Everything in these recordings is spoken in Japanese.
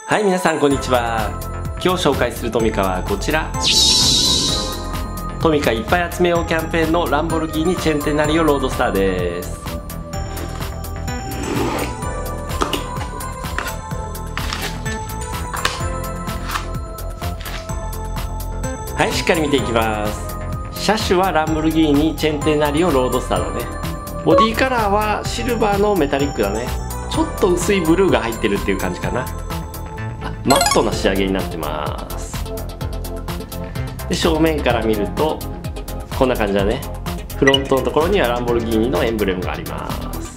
はい、皆さんこんにちは。今日紹介するトミカはこちら。トミカいっぱい集めようキャンペーンのランボルギーニチェンテナリオロードスターです。はい、しっかり見ていきます。車種はランボルギーニチェンテナリオロードスターだね。ボディカラーはシルバーのメタリックだね。ちょっと薄いブルーが入ってるっていう感じかな。マットな仕上げになってます。で正面から見るとこんな感じだね。フロントのところにはランボルギーニのエンブレムがあります。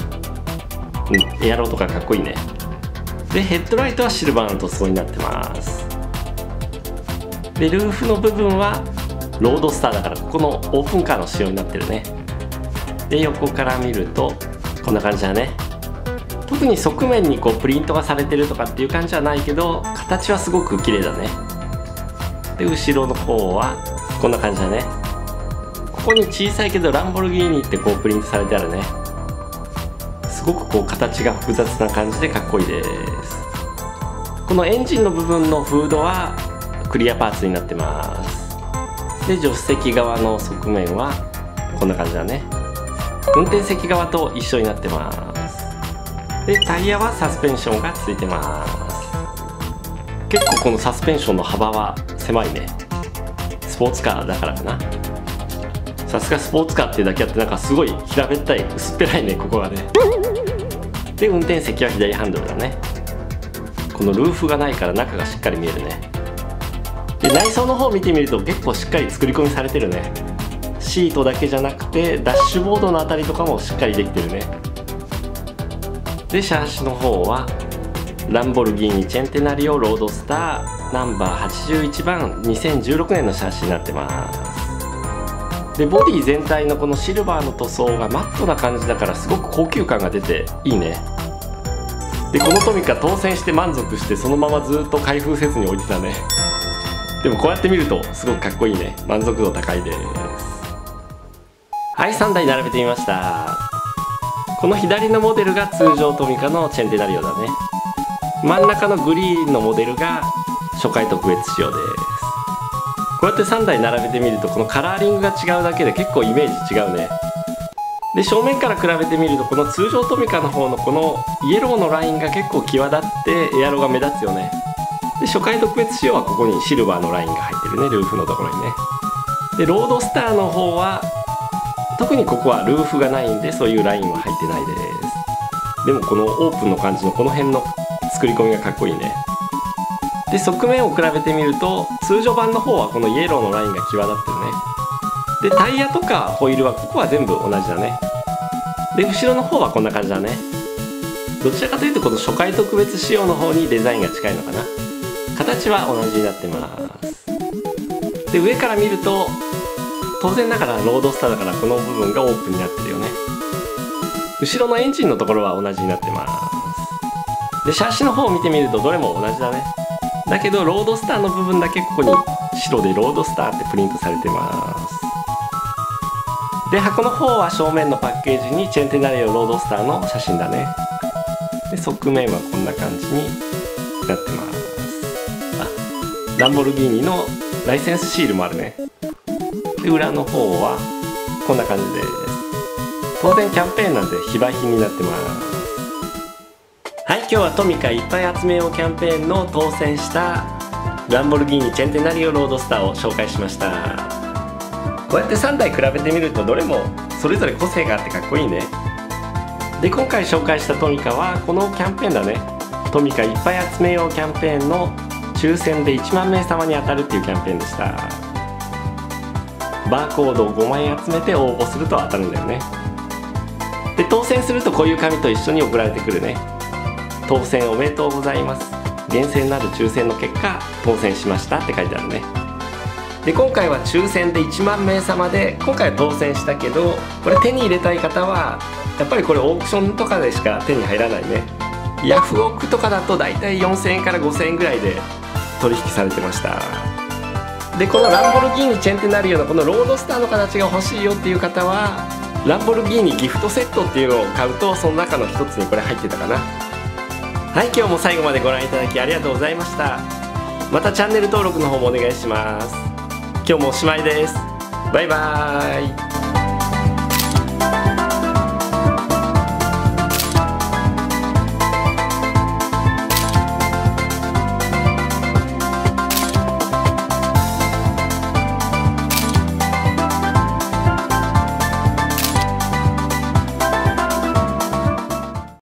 エアローとかかっこいいね。でヘッドライトはシルバーの塗装になってます。でルーフの部分はロードスターだからここのオープンカーの仕様になってるね。で横から見るとこんな感じだね。特に側面にこうプリントがされてるとかっていう感じはないけど、形はすごく綺麗だね。で後ろの方はこんな感じだね。ここに小さいけどランボルギーニってこうプリントされてあるね。すごくこう形が複雑な感じでかっこいいです。このエンジンの部分のフードはクリアパーツになってます。で助手席側の側面はこんな感じだね。運転席側と一緒になってます。でタイヤはサスペンションがついてます。結構このサスペンションの幅は狭いね。スポーツカーだからかな。さすがスポーツカーっていうだけあってなんかすごい平べったい薄っぺらいね、ここがね。で運転席は左ハンドルだね。このルーフがないから中がしっかり見えるね。で内装の方を見てみると結構しっかり作り込みされてるね。シートだけじゃなくてダッシュボードのあたりとかもしっかりできてるね。でシャーシの方はランボルギーニチェンテナリオロードスターナンバー81番2016年のシャーシになってます。でボディ全体のこのシルバーの塗装がマットな感じだからすごく高級感が出ていいね。でこのトミカ当選して満足してそのままずっと開封せずに置いてたね。でもこうやって見るとすごくかっこいいね。満足度高いです。はい、3台並べてみました。この左のモデルが通常トミカのチェンテナリオだね。真ん中のグリーンのモデルが初回特別仕様です。こうやって3台並べてみるとこのカラーリングが違うだけで結構イメージ違うね。で正面から比べてみるとこの通常トミカの方のこのイエローのラインが結構際立ってエアロが目立つよね。で初回特別仕様はここにシルバーのラインが入ってるね、ルーフのところにね。でロードスターの方は特にここはルーフがないんでそういうラインは入ってないです。でもこのオープンの感じのこの辺の作り込みがかっこいいね。で側面を比べてみると通常版の方はこのイエローのラインが際立ってるね。でタイヤとかホイールはここは全部同じだね。で後ろの方はこんな感じだね。どちらかというとこの初回特別仕様の方にデザインが近いのかな。形は同じになってます。で上から見ると当然ながらロードスターだからこの部分がオープンになってるよね。後ろのエンジンのところは同じになってます。でシャーシの方を見てみるとどれも同じだね。だけどロードスターの部分だけここに白でロードスターってプリントされてます。で箱の方は正面のパッケージにチェンテナリオロードスターの写真だね。で側面はこんな感じになってます。ランボルギーニのライセンスシールもあるね。で裏の方はこんな感じです。当然キャンペーンなんで非売品になってます。はい、今日はトミカいっぱい集めようキャンペーンの当選したランボルギーニチェンテナリオロードスターを紹介しました。こうやって3台比べてみるとどれもそれぞれ個性があってかっこいいね。で今回紹介したトミカはこのキャンペーンだね。トミカいっぱい集めようキャンペーンの抽選で1万名様に当たるっていうキャンペーンでした。バーコードを5枚集めて応募すると当たるんだよね。で当選するとこういう紙と一緒に送られてくるね。当選おめでとうございます、厳正なる抽選の結果当選しましたって書いてあるね。で今回は抽選で1万名様で今回は当選したけど、これ手に入れたい方はやっぱりこれオークションとかでしか手に入らないね。ヤフオクとかだとだいたい4000円から5000円ぐらいで取引されてました。でこのランボルギーニチェンテナリオのこのロードスターの形が欲しいよっていう方はランボルギーニギフトセットっていうのを買うとその中の一つにこれ入ってたかな。 はい、今日も最後までご覧いただきありがとうございました。またチャンネル登録の方もお願いします。今日もおしまいです。バイバーイ。